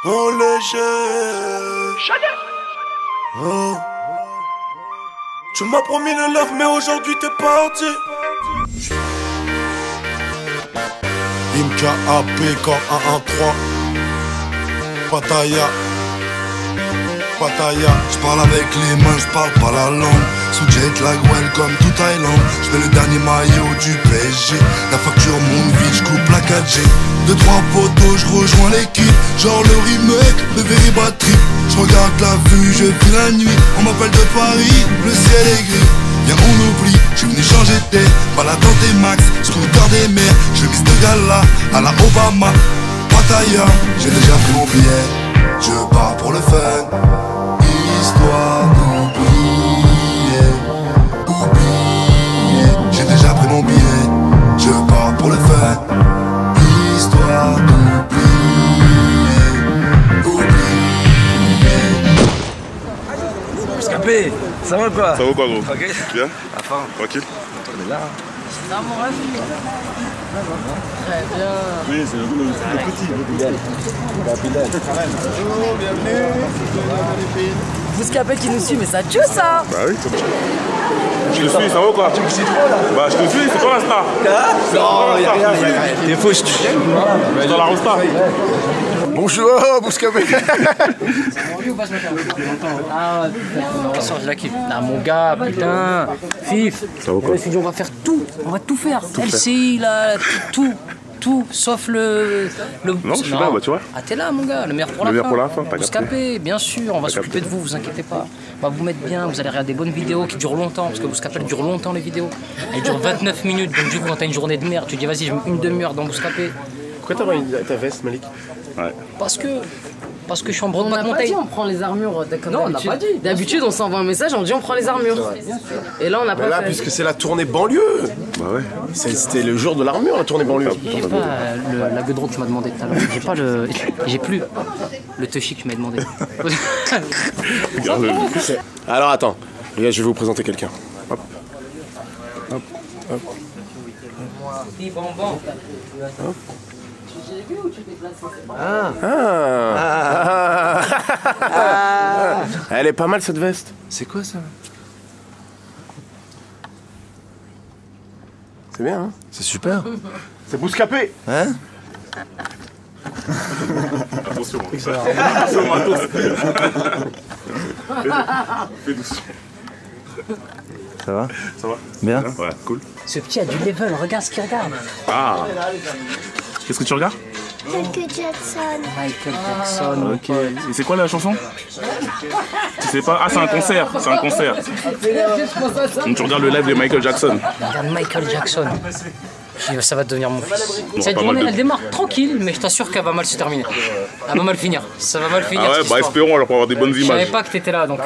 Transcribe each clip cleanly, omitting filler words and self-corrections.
Oh léger. Oh. Tu m'as promis le love mais aujourd'hui t'es parti. Imka AP quand 113 Pattaya. J'parle avec les mains, j'parle pas la langue. Sous jet lag, welcome to Thaïlande. J'mets le dernier maillot du PSG. La facture monte vite, j'coupe la 4G. 2-3 poteaux, j'rejoins l'équipe. Genre le remake, le very bad trip. J'regarde la vue, je vis la nuit. On m'appelle de Paris, le ciel est gris. Viens on oublie, j'suis venu changer d'air. Baladant des max, scooter des mers. Chemise de gala, à la Obama. Pattaya, j'ai déjà pris mon billet. Je pars pour le fun. Histoire d'oublier. J'ai déjà pris mon billet. Je pars pour le fun. Histoire d'oublier. Escapé, ça va quoi? Ça va quoi gros? Ok. Bien? À fond. Tranquille? On est là. Non, mon rêve. Très bien. Oui, c'est le petit. Bonjour, bienvenue. Bouscapé qui nous suit, mais ça tue ça. Bah oui, c'est bon. Je te suis, ça va quoi? Tu me suis trop là? Bah je te suis, c'est quoi Insta? Non, y'a rien. T'es faux, je te suis. C'est dans la Rosta. Bonjour, Bouscapé. Ah, on sort de la kiffe. Ah, mon gars, putain. Fif. Ça va quoi? Je me suis dit, on va faire tout. On va tout faire. LCI, là, tout, sauf le. Non, je suis là, bah tu vois. Ah, t'es là, mon gars, le meilleur pour Le la meilleur fin. pour la fin, t'as Bouscapé, bien sûr, on va T'as s'occuper de capté. vous inquiétez pas. On va vous mettre bien, vous allez regarder des bonnes vidéos qui durent longtemps, parce que Bouscapé dure longtemps les vidéos. Elles durent 29 minutes, donc du coup, quand t'as une journée de merde, tu dis, vas-y, je mets une demi-heure dans Bouscapé. Pourquoi t'as mis ta veste, Malik? Ouais. Parce que je suis en On Brokeback n'a pas Mountain. dit on prend les armures comme Non, on n'a d'habitude. pas dit. D'habitude, on s'envoie un message, on dit on prend les armures. Et là, on n'a Bah pas là, fait. puisque c'est la tournée banlieue. Bah ouais. C'était le jour de l'armure, la tournée banlieue. J'ai pas la gueudron que tu m'as demandé tout à l'heure. J'ai pas le. J'ai plus le touchy que tu m'as demandé. Regarde-le. Alors attends, les gars, je vais vous présenter quelqu'un. Hop. Hop. Hop. Elle est pas mal cette veste. C'est quoi ça? C'est bien, hein? C'est super. C'est Bouscapé. Hein? Attention. Attention au matos. Fais doucement. Ça va? Ça va? Bien. Ouais, cool. Ce petit a du level, regarde ce qu'il regarde. Ah. Qu'est-ce que tu regardes? Michael Jackson. Michael Jackson. Ok. Et c'est quoi la chanson? Tu sais pas? Ah, c'est un concert. C'est un concert. Donc tu regardes le live de Michael Jackson. Regarde Michael Jackson. Ça va devenir mon fils. Bon, Cette pas mal journée, de- elle démarre tranquille, mais je t'assure qu'elle va mal se terminer. Elle va mal finir. Ça va mal finir. Ah ouais, cette bah histoire. espérons alors pour avoir des bonnes Je savais images. pas que t'étais là, donc.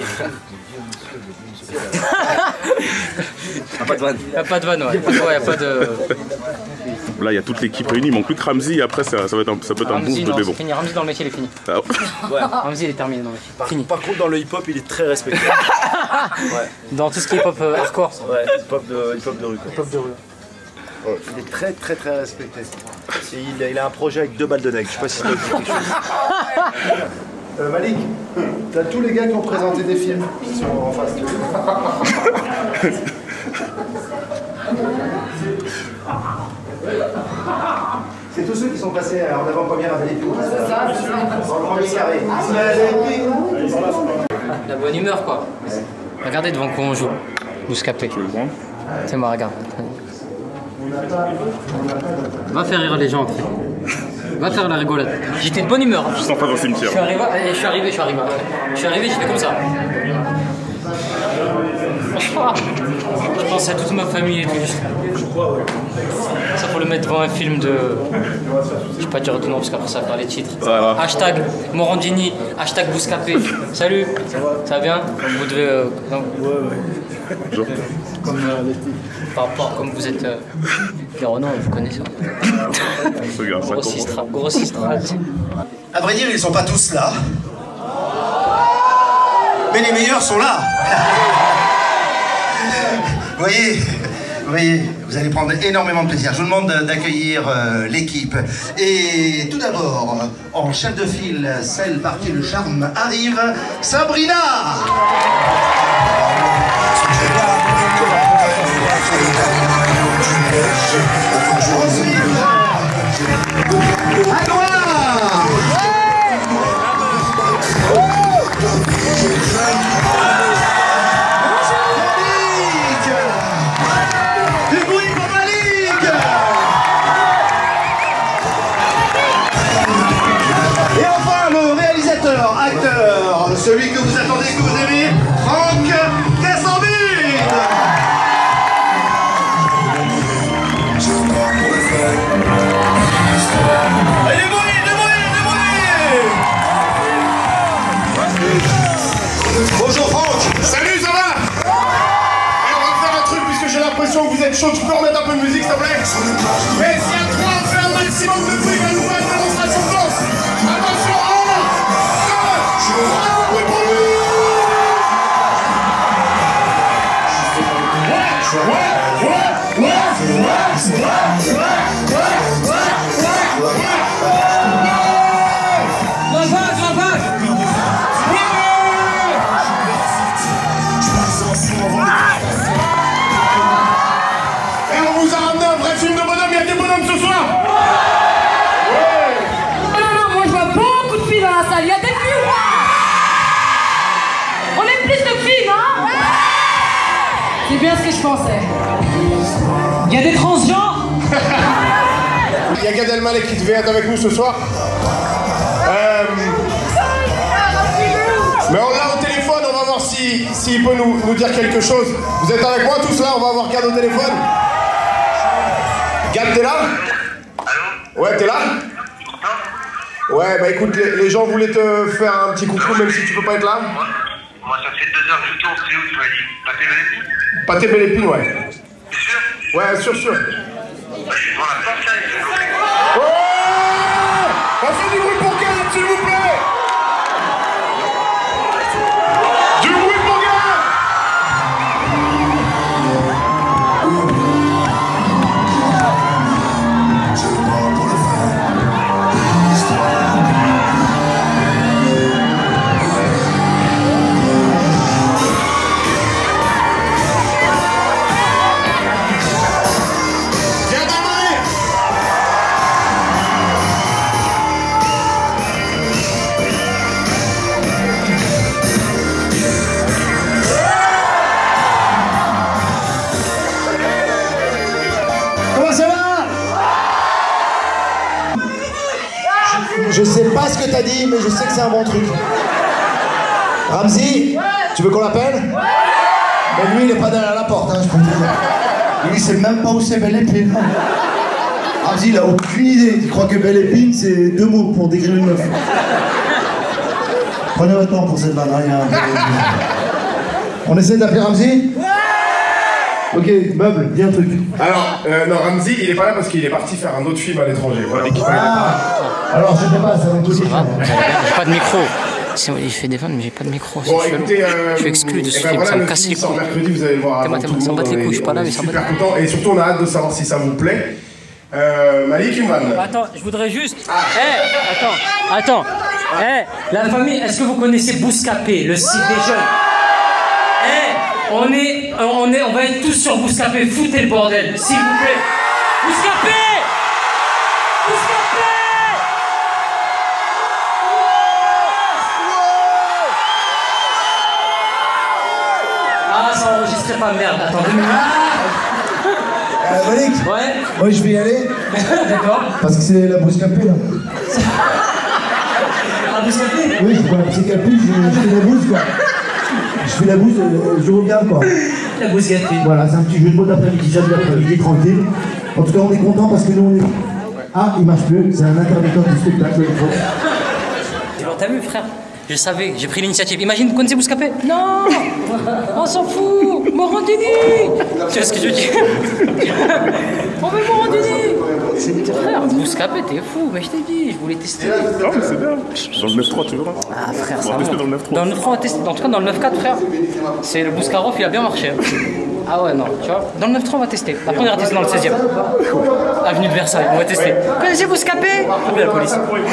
Pas de vanne. Y'a pas de vanne, ouais. Y'a pas de. Là, il y a toute l'équipe réunie. Il manque plus que Ramsey. Et après, ça peut être un bon Ramsey, non, bébé c'est bon. fini. Ramsey dans le métier, il est fini. Ah, Ramsey, il est terminé dans le métier. Fini. Par contre, dans le hip-hop, il est très respecté. Dans tout ce qui est pop hardcore. Ouais, hip-hop de rue. Quoi. Pop de rue. Il est très respecté. Il a un projet avec 2 balles de nègre. Je sais pas si ça te dit quelque chose. Malik, t'as tous les gars qui ont présenté des films qui sont en face. C'est tous ceux qui sont passés en avant-première à Belle-Époque. C'est ça, dans le premier carré. La bonne humeur, quoi. Regardez devant quoi on joue. Bouscapé. tu veux le prendre? C'est moi, regarde. Va faire rire les gens après. Va faire la rigolade. J'étais de bonne humeur. Juste en face d'un cimetière. Je suis arrivé. J'étais comme ça. Je pense à toute ma famille et tout. Ça faut le mettre devant un film de. Je vais pas dire de nom parce qu'après ça va faire les titres. Voilà. Hashtag Morandini, hashtag Bouscapé. Salut. Ça va bien? Vous devez. Genre. Par rapport comme vous êtes. Renan, vous connaissez. Ce gars, ça commence. Grossiste. À vrai dire, ils sont pas tous là. Mais les meilleurs sont là. Vous voyez, Vous voyez, vous allez prendre énormément de plaisir. Je vous demande d'accueillir l'équipe. Et tout d'abord, en chef de file, celle par qui le charme arrive, Sabrina. À toi. Acteur, celui que vous attendez, que vous aimez, Franck Cassambide. Allez, bonjour Franck. Salut, ça va? On va faire un truc puisque j'ai l'impression que vous êtes chaud. Tu peux remettre un peu de musique, s'il te plaît? Mais s'il y a 3, on fait un maximum de bruit à nous faire une démonstration de danse. Attention, et on vous a ramené un vrai film de bonhomme. Il y a des bonhommes ce soir. Non, moi je vois beaucoup de filles dans la salle. Il y a des filles ou pas? On est plus de filles, hein? C'est bien ce que je pensais. Il y a des transgenres. Il y a Gad Elmaleh qui devait être avec nous ce soir. Mais on l'a au téléphone, on va voir s'il peut nous dire quelque chose. Vous êtes avec moi tous là? On va voir Gad au téléphone. Gad, t'es là? Ouais, t'es là? Ouais, bah écoute, les gens voulaient te faire un petit coucou même si tu peux pas être là. Moi, ça fait 2 heures que je tourne, c'est où tu m'as dit? Pâté Belle Épine, ouais. T'es sûr? Ouais, sûr. Bah, je suis devant la porte là, il faut l'ouvrir. Oh! On fait du bruit pour Gad, s'il vous plaît! Du bruit pour Gad! Je sais pas ce que t'as dit, mais je sais que c'est un bon truc. Ramzi, tu veux qu'on l'appelle? Mais lui, il est pas derrière la porte, hein, je comprends. Lui, il sait même pas où c'est Belle Épine. Ramzi, il a aucune idée. Il croit que Belle Épine, c'est 2 mots pour décrire une meuf. Prenez votre temps pour cette vanne, hein, On essaie d'appeler Ramzi? Ok, Meuble, dis un truc. Alors, non, Ramzi, il est pas là parce qu'il est parti faire un autre film à l'étranger. Voilà. Alors, je sais pas, ça va être possible. J'ai pas de micro. Il fait des vannes, mais j'ai pas de micro. Bon, écoutez, je suis exclu de ce film, voilà, ça me casse les couilles. Mercredi, vous allez le voir avant tout le monde. Ça me bat les couilles, je suis pas là, mais ça me bat les couilles. Et surtout, on a hâte de savoir si ça vous plaît. Malik, une vanne. Attends, je voudrais juste... Attends. La famille, est-ce que vous connaissez Bouscapé, le site des jeunes? On va être tous sur Bouscapé, foutez le bordel, s'il vous plaît. Bouscapé! Ah, ça enregistrait pas, merde, attends 2 minutes. Malik? Ouais? Moi, je vais y aller. D'accord. Parce que c'est la Bouscapé, là. Ah, Bouscapé? Oui, c'est pas la Bouscapé, je fais la bouse, quoi. Je fais la bouse, je regarde, quoi. La Bouscapé. Voilà, c'est un petit jeu de mots d'après-midi, j'aime l'après-midi, tranquille. En tout cas, on est content parce que nous, on est... Ah, il marche plus, c'est un intermittent du spectacle. T'as vu, frère? Je savais, j'ai pris l'initiative. Imagine, vous connaissez Bouscapé? Non! On s'en fout! Morandini! Tu vois ce que je veux dire? On veut Morandini! Frère, Bouscapé, t'es fou, mais je t'ai dit, je voulais tester. Non, mais c'est bien. Dans le 9-3, tu verras. Ah, frère, on va tester dans le 9-3. Dans le 9-3, on va tester. En tout cas, dans le 9-4, frère, c'est le Bouscarov, il a bien marché. Ah ouais, non, tu vois. Dans le 9-3, on va tester. Après, on ira tester dans le 16e. Avenue de Versailles, on va tester. Connaissez Bouscapé? La police.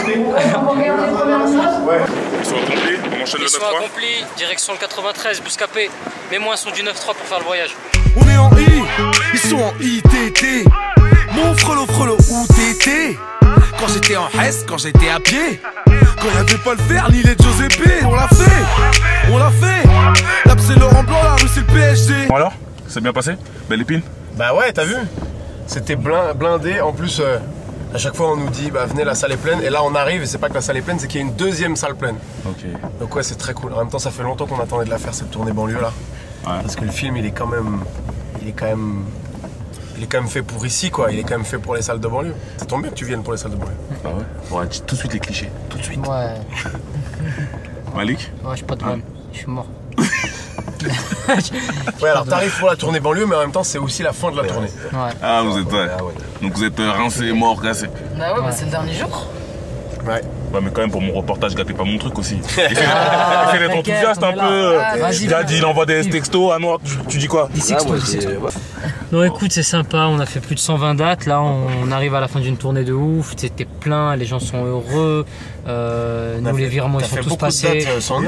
Ils sont accomplis, on enchaîne le 9-3. Ils sont accomplis, direction le 93, Bouscapé. Mets-moi un son du 9-3 pour faire le voyage. On est en I, ils sont en ITT. Mon frelot, où t'étais? Quand j'étais en Hesse, quand j'étais à pied. Quand y'avait pas le fer, ni les Giuseppe. On l'a fait, on l'a fait. Là c'est Laurent Blanc, la rue c'est le PSG. Bon alors, c'est bien passé? Belle épine? Bah ouais, t'as vu? C'était blindé. En plus, à chaque fois on nous dit bah venez, la salle est pleine. Et là on arrive et c'est pas que la salle est pleine, c'est qu'il y a une deuxième salle pleine. Ok. Donc ouais, c'est très cool. En même temps, ça fait longtemps qu'on attendait de la faire, cette tournée banlieue là. Ouais. Parce que le film il est quand même fait pour ici quoi, il est quand même fait pour les salles de banlieue. Ça tombe bien que tu viennes pour les salles de banlieue. Ah ouais? Ouais, tout de suite les clichés, tout de suite. Ouais. Malik? Ouais, j'ai pas de vanne, je suis mort. Ouais, alors t'arrives pour la tournée banlieue, mais en même temps c'est aussi la fin de la tournée. Ouais. Ah, vous êtes donc vous êtes rincé, mort, cassé. Bah ouais, bah c'est le dernier jour. Ouais. Ouais, mais quand même, pour mon reportage, gâtez pas mon truc aussi. Essaye d'être enthousiaste un peu. Il envoie des textos à Noir. Tu dis quoi? Non, écoute, c'est sympa. On a fait plus de 120 dates. Là, on arrive à la fin d'une tournée de ouf. C'était plein. Les gens sont heureux. Nous, les virements, ils sont tous passés.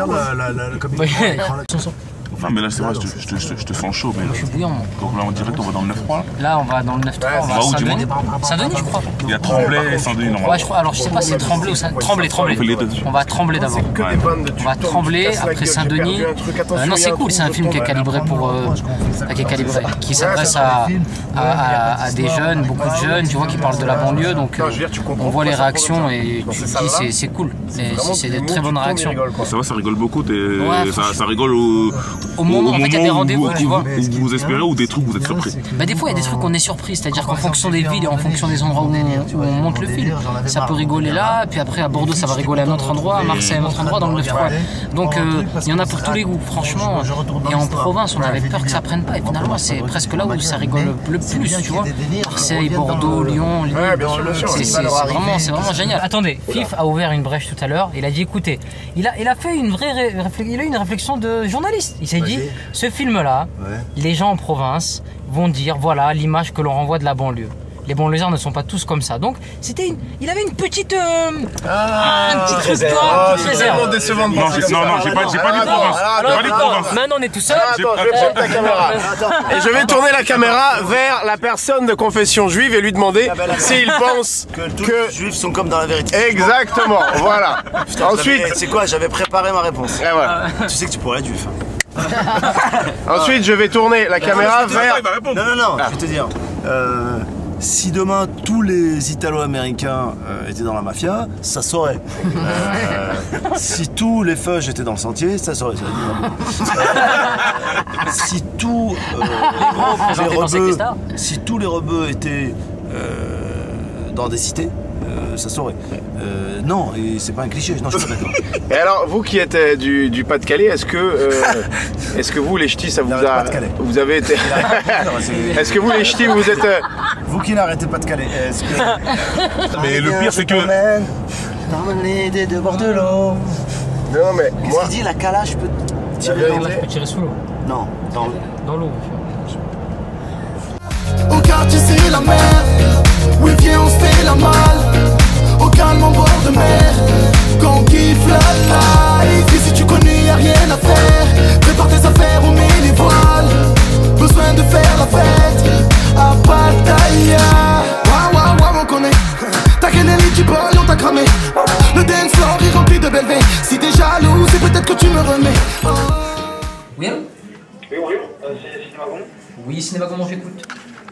Enfin, mais là, c'est vrai, je te sens chaud. Mais je suis bouillant, moi. Donc là, en direct, on va dans le 9-3. Là, on va dans le 9-3. On va à Saint-Denis. Saint-Denis, je crois. Il y a Tremblay et Saint-Denis, normalement. Ouais, je crois. Alors, je sais pas si c'est Tremblay ou Saint-Denis. Tremblay. On fait les deux. On va à Tremblay d'abord. On va à Tremblay, après Saint-Denis. Non, c'est cool. C'est un film qui est calibré pour. Qui s'adresse à des jeunes, beaucoup de jeunes, tu vois, qui parent de la banlieue. Donc, on voit les réactions et tu te dis, c'est cool. C'est des très bonnes réactions. Ça va, ça rigole beaucoup. Ça rigole au moment où en fait il y a des rendez-vous, tu vois. Où vous espérez ou des trucs où vous êtes surpris? Bah des fois il y a des trucs où on est surpris, c'est-à-dire qu'en fonction des villes et en fonction des endroits où on monte le film, ça peut rigoler là, puis après à Bordeaux ça va rigoler à un autre endroit, à Marseille à un autre endroit, dans le 9-3. Donc il y en a pour tous les goûts, franchement. Et en province on avait peur que ça prenne pas et finalement c'est presque là où ça rigole le plus, tu vois. Marseille, Bordeaux, Lyon, c'est vraiment génial. Attendez, Fif a ouvert une brèche tout à l'heure, il a dit écoutez, il a fait une réflexion de journaliste. Il s'est dit, ce film-là, les gens en province vont dire, voilà l'image que l'on renvoie de la banlieue. Les banlieusards ne sont pas tous comme ça. Donc, il avait une petite réserve. C'est tellement décevant de penser comme ça. Non, j'ai pas dit province. Maintenant, on est tout seul. Attends, je vais prendre ta caméra. Et je vais tourner la caméra vers la personne de confession juive et lui demander s'il pense que tous les juifs sont comme dans la vérité. Exactement, voilà. Ensuite, c'est quoi? J'avais préparé ma réponse. Et voilà. Tu sais que tu pourrais être juif. Ensuite, je vais tourner la caméra vers. Non, je vais te dire. Si demain tous les Italo-Américains étaient dans la mafia, ça saurait. Si tous les feuges étaient dans le sentier, ça saurait. Si tous les rebeux étaient dans des cités, ça saurait. Non, et c'est pas un cliché, non, je suis pas d'accord. Et alors, vous qui êtes du Pas-de-Calais, est-ce que vous, les ch'tis, ça vous a... Vous avez été... Est-ce que vous, les ch'tis, vous êtes... Vous qui n'arrêtez pas de caler, est-ce que... Mais le pire, c'est que... T'emmènes des deux bords de l'eau. Non, mais qu'est-ce qu'il dit, la cala, je peux tirer sous l'eau. Non, dans l'eau. Au quartier, c'est la mer. Oui, viens, on se fait la malle. Au calme en bord de mer. Quand on kiffe la life. Ici, tu connais, y'a rien à faire. Prépare tes affaires, on met les voiles. Besoin de faire la fête à Pattaya. Waouh, on connaît. T'as gagné les petits boys, on t'a cramé. Le dance floor est rempli de belles veilles. Si t'es jaloux, c'est peut-être que tu me remets. Oui, allô? Oui, bonjour, c'est Cinéma Gaumont. Oui, Cinéma Gaumont, j'écoute.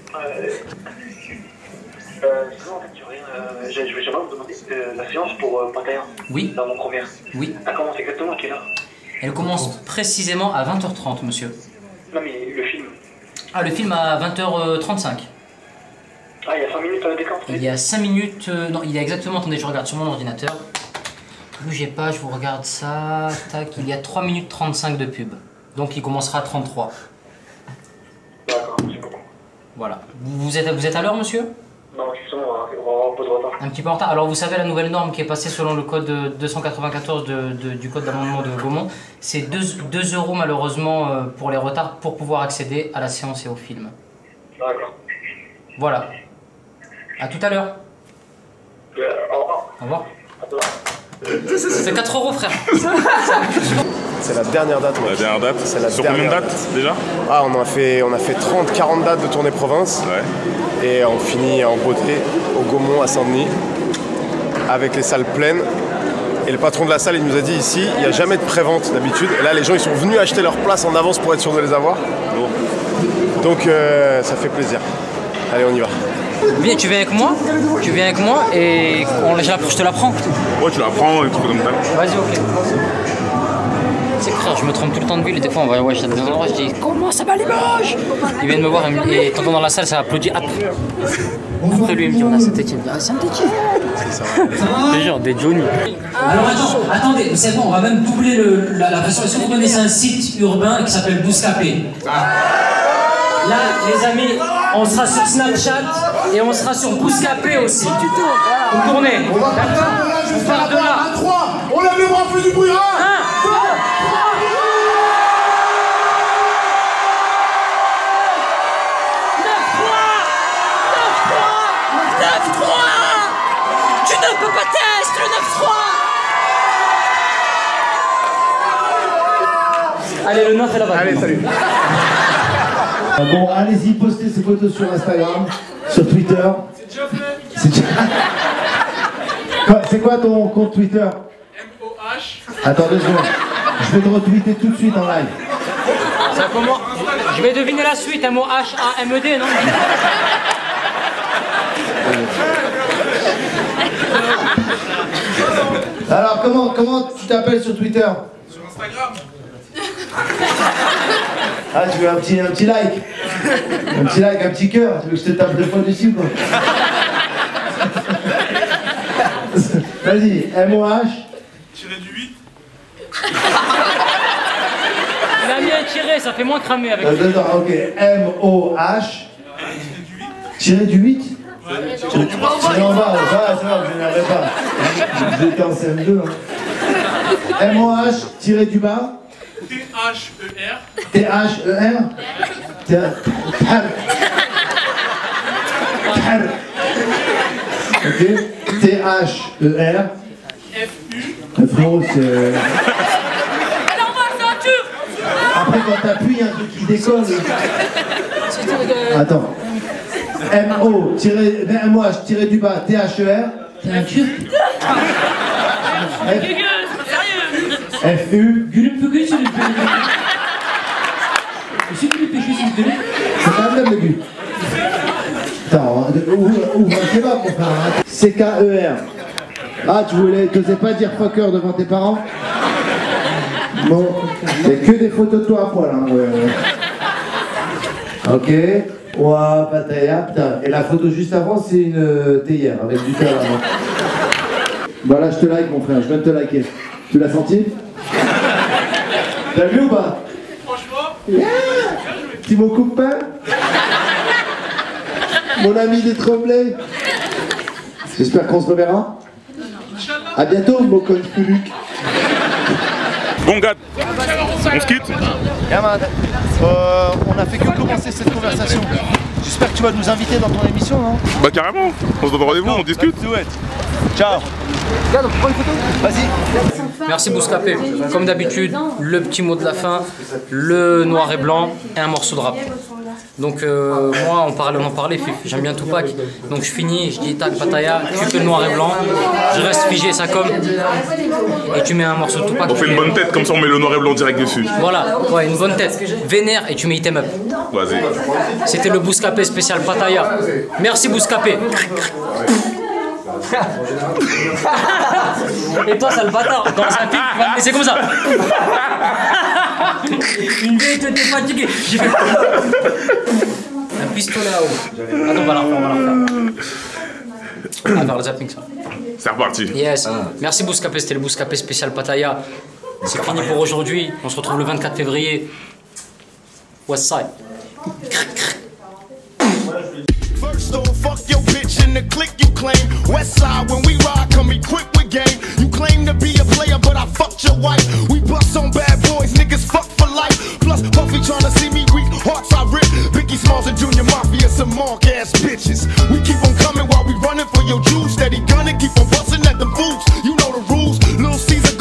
Sinon, en fait, j'aimerais vous demander la séance pour Pattaya. Oui. Dans mon première. Oui. Elle commence exactement à quelle heure? Elle commence précisément à 20h30, monsieur. Non, mais le film. Ah, le film à 20h35. Ah, il y a 5 minutes à la décante. Il y a 5 minutes... non, il y a exactement... Attendez, je regarde sur mon ordinateur. Bougez pas, je vous regarde ça. Tac, il y a 3 minutes 35 de pub. Donc il commencera à 33. D'accord, c'est beaucoup. Voilà. Vous êtes à l'heure, monsieur? Non, je justement, on va avoir un peu de retard. Un petit peu en retard. Alors vous savez, la nouvelle norme qui est passée selon le code 294 du code d'amendement de Gaumont, c'est 2 € malheureusement pour les retards pour pouvoir accéder à la séance et au film. D'accord. Voilà. À tout à l'heure. Au revoir. Au revoir. C'est 4 € frère. C'est la dernière date. La dernière date. Sur combien de dates déjà? Ah, on a fait 30-40 dates de tournée province. Ouais. Et on finit en beauté au Gaumont à Saint-Denis avec les salles pleines. Et le patron de la salle, il nous a dit ici, il n'y a jamais de pré-vente d'habitude. Et là, les gens, ils sont venus acheter leur place en avance pour être sûrs de les avoir. Donc, ça fait plaisir. Allez, on y va. Viens, tu viens avec moi et je te la prends. Ouais, tu la prends et tout comme ça. Vas-y, ok. C'est frère, je me trompe tout le temps de ville et des fois on va dans des endroits, je dis comment ça va Limoges? Ils viennent me voir et t'entends dans la salle, ça applaudit. Après lui il me dit on a Saint-Etienne. Ah Saint-Etienne. C'est genre des Johnny. Alors attendez, c'est bon, on va même doubler la version. Est-ce que vous connaissez un site urbain qui s'appelle Bouscapé? Là, les amis, on sera sur Snapchat et on sera sur Bouscapé aussi. Vous tournez. On va partir de là jusqu'à la barre à 3. On lève les bras, on fait du bruit. 1, 2, 3. 9-3. Tu ne peux pas tester le 9-3. Allez, le 9 est là-bas. Allez, salut. Bon, allez-y, postez ces photos sur Instagram, sur Twitter. C'est déjà fait. C'est quoi ton compte Twitter? MOH. Attends 2 secondes. Je vais te retweeter tout de suite en live. Ça comment? Je vais deviner la suite, M-O-H-A-M-E-D, non? Alors, comment tu t'appelles sur Twitter? Sur Instagram. Ah, tu veux un petit like? Un petit like, un petit cœur? Tu veux que je te tape 2 fois dessus, quoi? Vas-y, M-O-H. Tiré du 8. Il a mis un tiré, ça fait moins cramer avec lui. Attends, ok. M-O-H. Tiré du 8? Tiré en bas, ça va, je n'arrive pas. J'étais en CM2. Hein. M-O-H, tiré du bas. T-H-E-R. T-H-E-R. Ok. T-H-E-R. F-U. Frérot, c'est... Après, quand t'appuies, il y a un truc qui décolle. Attends. M-O-H tiré du bas, T-H-E-R. T'es un turc? F-U. C'est pas le même début. Attends, ouvre un kebab, mon frère. C-K-E-R. Ah, t'osais pas dire fucker devant tes parents? Bon, il que des photos de toi à poil, hein, ouais. Ok. Ouah, Pattaya, putain. Et la photo juste avant, c'est une théière avec du thé à la main. Voilà, je te like, mon frère, je viens de te liker. Tu l'as senti? T'as vu ou pas? Franchement. Yeah. Petit mot copain. Mon ami des Tremblay. J'espère qu'on se reverra. A bientôt, mon coach Puluc. Bon gars, on se quitte. Yaman, on a fait que commencer cette conversation. J'espère que tu vas nous inviter dans ton émission, non? Bah carrément, on se donne rendez-vous, on discute. Ciao. Regarde, on prend une photo. Vas-y. Merci Bouscapé. Comme d'habitude, le petit mot de la fin, le noir et blanc et un morceau de rap. Donc moi, on en parlait, j'aime bien Tupac. Donc je finis, je dis tac, Pattaya, tu fais le noir et blanc, je reste figé, ça comme, et tu mets un morceau de Tupac. On fait une bonne tête, comme ça on met le noir et blanc direct dessus. Voilà, ouais, une bonne tête. Vénère et tu mets item up. Vas-y. C'était le Bouscapé spécial Pattaya. Merci Bouscapé. Et toi, sale bâtard, dans un pic, tu vas me laisser comme ça. Une vieille tête fatiguée. J'ai fait un pistolet à eau. Attends, on va la refaire, Attends, le zapping ça. C'est reparti. Yes. Merci Bouscapé, c'était le Bouscapé spécial Pattaya. C'est fini pour aujourd'hui. On se retrouve le 24 février. Westside. First off, fuck your bitch. snitch in the clique you claim. West side when we ride, come equipped with game. You claim to be a player, but I fucked your wife. We bust on bad boys, niggas fuck for life. Plus Puffy tryna see me weak, hearts I rip. Biggie Smalls and Junior Mafia, some mark ass bitches. We keep on coming while we running for your juice. Steady gunning, keep on busting at them fools. You know the rules. Lil Caesar